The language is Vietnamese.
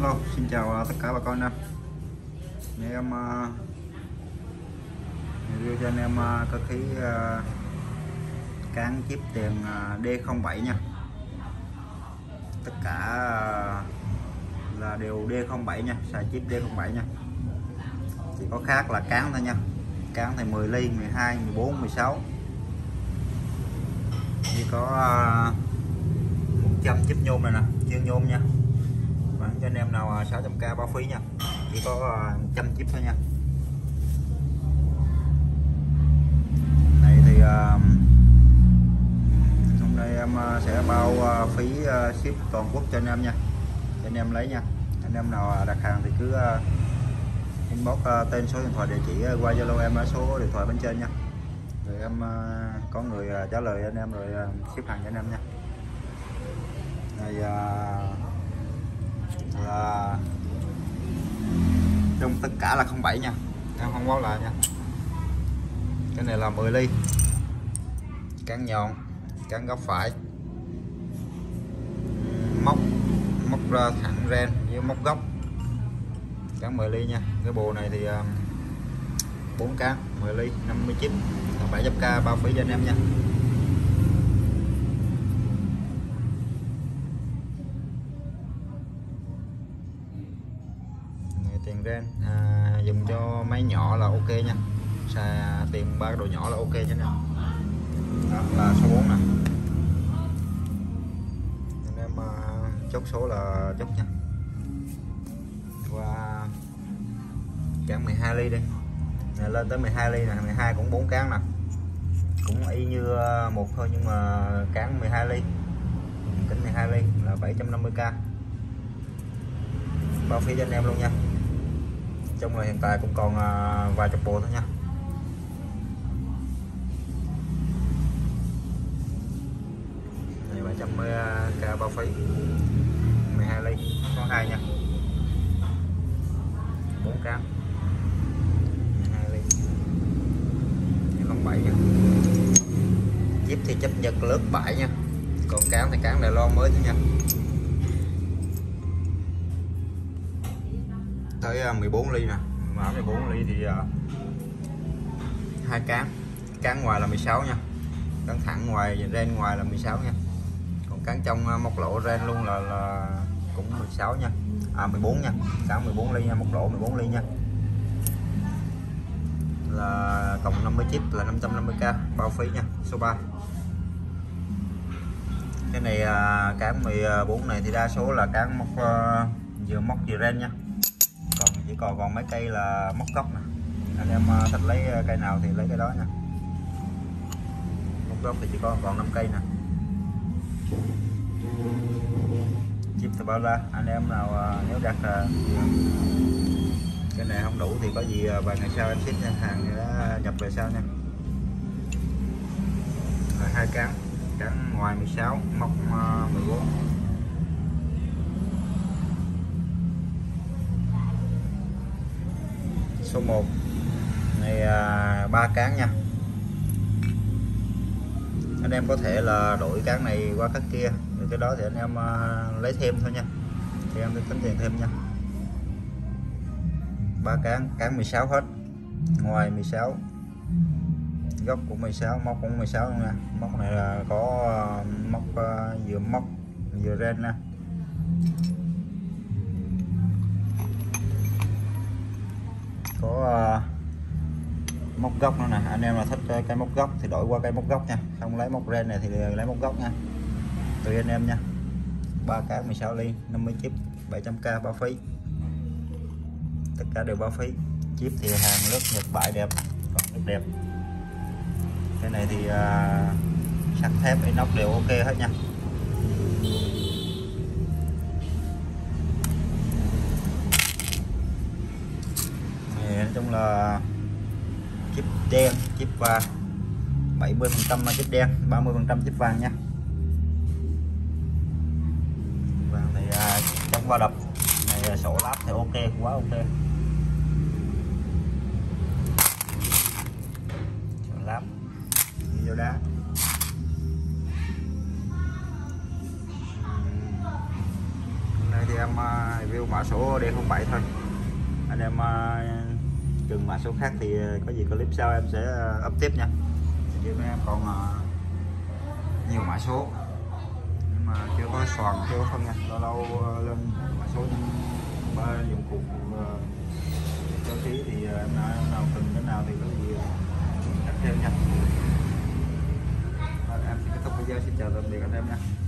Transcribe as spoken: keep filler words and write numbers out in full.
Hello, xin chào tất cả bà con em. Nay em uh, review cho anh em uh, cơ khí uh, cán chip tiền uh, D không bảy nha. Tất cả uh, là đều D không bảy nha, xài chip D không bảy nha. Chỉ có khác là cán thôi nha. Cán thì mười ly, mười hai, mười bốn, mười sáu. Chỉ có uh, một trăm chip nhôm này nè, chuyên nhôm nha. Bán cho anh em nào sáu trăm k bao phí nha. Chỉ có một trăm chip thôi nha. Này thì uh, hôm nay em sẽ bao uh, phí uh, ship toàn quốc cho anh em nha, cho anh em lấy nha. Anh em nào đặt hàng thì cứ uh, inbox uh, tên, số điện thoại, địa chỉ uh, qua Zalo em ở số điện thoại bên trên nha. Rồi em uh, có người uh, trả lời anh em rồi uh, ship hàng cho anh em nha. Này uh, là trong tất cả là không bảy nha, em không báo lại nha. Cái này là mười ly, cán nhọn, cán góc phải, móc móc ra thẳng ren với móc góc, cán mười ly nha. Cái bộ này thì bốn cán mười ly, năm mươi chín, bảy trăm k bao phí cho anh em nha. Tiền ren à, dùng cho máy nhỏ là ok nha, xài tiền ba đồ nhỏ là ok cho anh em. Đó là số bốn nè, anh em uh, chốt số là chốt nha. Qua cán mười hai ly đi, này lên tới mười hai ly nè, mười hai cũng bốn cán nè, cũng y như một thôi nhưng mà cán mười hai ly, kính mười hai ly là bảy trăm năm mươi k bao phí cho anh em luôn nha. Trong là hiện tại cũng còn uh, vài chục bộ thôi nha. Này bảy trăm k bao phí, mười hai ly, có hai nha, bốn cán, mười hai ly, không bảy nha. Chip thì chấp Nhật lớp bảy nha, còn cán thì cán Đài Loan mới thôi nha. Tới mười bốn ly nè, mà mười bốn ly thì uh, hai cán, cán ngoài là mười sáu nha, cán thẳng ngoài ren ngoài là mười sáu nha, còn cán trong uh, móc lỗ ren luôn là, là cũng mười sáu nha, à mười bốn nha, cán mười bốn ly nha, móc lỗ mười bốn ly nha, là cộng năm mươi chip là năm trăm năm mươi k bao phí nha. Số ba. Cái này uh, cán mười bốn này thì đa số là cán móc uh, vừa móc vừa ren nha, còn chỉ còn còn mấy cây là móc góc nè, anh em thích lấy cây nào thì lấy cái đó nha. Móc góc thì chỉ có còn năm cây nè. Chip từ bao la, anh em nào nếu đặt cái này không đủ thì có gì vài ngày sau em ship nha, hàng đã nhập về sau nha. Rồi hai cán, cán ngoài mười sáu, móc mười bốn. Số một này à, ba cán nha. Anh em có thể là đổi cán này qua cán kia, rồi cái đó thì anh em à, lấy thêm thôi nha, thì em tính tiền thêm nha. Ba cán, cán mười sáu hết, ngoài mười sáu, góc cũng mười sáu, móc cũng mười sáu luôn nha. Móc này là có uh, móc uh, vừa móc vừa ren nè. Có uh, móc góc nữa nè, anh em là thích cây móc góc thì đổi qua cây móc góc nha, không lấy móc ren này thì lấy móc góc nha, tùy anh em nha. Ba cán mười sáu ly, năm mươi chip, bảy trăm k bao phí, tất cả đều bao phí. Chip thì hàng lớp Nhật bãi đẹp, còn rất đẹp. Cái này thì uh, sắt thép inox đều ok hết nha. Nói chung là chip đen, chip vàng, bảy mươi phần trăm chip đen, ba mươi phần trăm chip vàng nha. Vàng thì uh, chống va đập, này sổ lắp thì ok, quá ok. Sổ lắp vô đá. Hôm nay thì em review mã số D không bảy thôi. Anh em chừng mã số khác thì có gì clip sau em sẽ up tiếp nha. Chứ em còn nhiều mã số nhưng mà chưa có soàn, chưa có phân nha. Lâu lâu lên mã số ba dụng cụ cơ khí thì em nào, em nào cần cái nào thì có gì đặt thêm nha. Em xin kết thúc video, xin chào tạm biệt anh em nha.